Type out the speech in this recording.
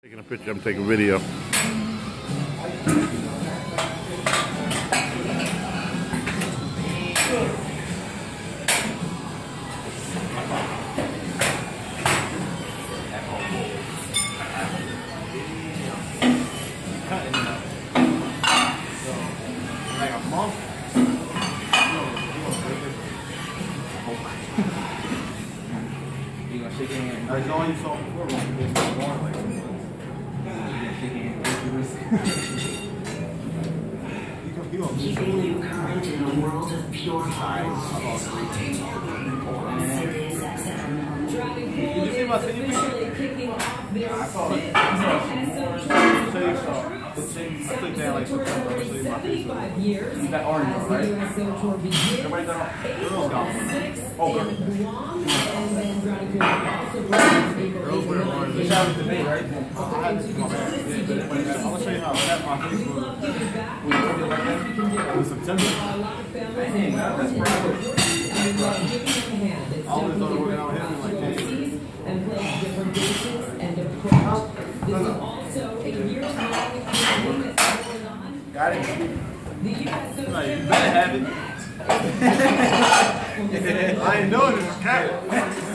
Taking a picture, I'm taking video. Like a month. You gonna shake your hand? That's all you saw before. Keeping you current in a world of pure highs. Sirius XM. Did you see my city picture? I saw it. I took down like September. That orange one, right? Everybody got girls got one. Oh, girls wear orange. They shot it today, right? I had to come back. I'm gonna show you how I got my Facebook. We put it like that. It was September. Dang, that's pretty good. I always thought working out with him like that. And plays different bases and approach. This is also a year-long campaign that's going on. Got it. The U.S. You better have it. I ain't doing this crap.